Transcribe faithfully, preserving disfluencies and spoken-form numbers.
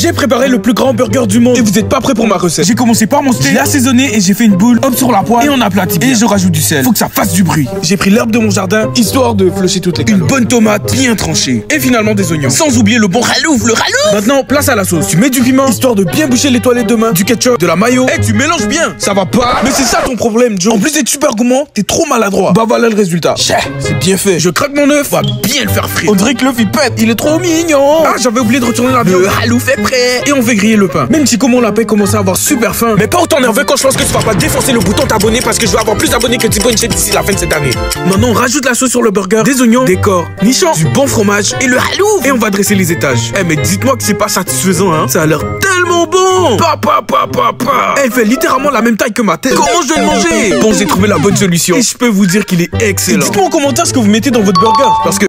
J'ai préparé le plus grand burger du monde et vous êtes pas prêts pour ma recette. J'ai commencé par mon steak, je l'ai assaisonné et j'ai fait une boule, hop sur la poêle et on aplatit bien. Et je rajoute du sel, faut que ça fasse du bruit. J'ai pris l'herbe de mon jardin, histoire de flusher toutes les calories. Une bonne tomate bien tranchée et finalement des oignons. Sans oublier le bon ralouf, le ralouf. Maintenant, place à la sauce. Tu mets du piment, histoire de bien boucher les toilettes de main, du ketchup, de la mayo. Et tu mélanges bien. Ça va pas. Mais c'est ça ton problème, Joe. En plus d'être super gourmand, t'es trop maladroit. Bah voilà le résultat. C'est bien fait. Je craque mon œuf, on va bien le faire frire. On dirait que l'œuf il pète. Il est trop mignon. Ah, j'avais oublié de retourner la viande. Le ralouf est prêt. Et on fait griller le pain. Même si comme on l'a paix commence à avoir super faim. Mais pas autant nerveux quand je pense que tu vas pas défoncer le bouton t'abonner parce que je vais avoir plus d'abonnés que Thibaut Inchette d'ici la fin de cette année. Maintenant, on rajoute la sauce sur le burger, des oignons, des corps, nichons, du bon fromage et le ralouf. Et on va dresser les étages. Eh, mais dites-moi que c'est pas satisfaisant, hein. Ça a l'air tellement bon. Papa, papa, papa. Elle fait littéralement la même taille que ma tête. Comment je vais le manger? Bon, j'ai trouvé la bonne solution. Et je peux vous dire qu'il est excellent. Dites-moi en commentaire ce que vous mettez dans votre burger. Parce que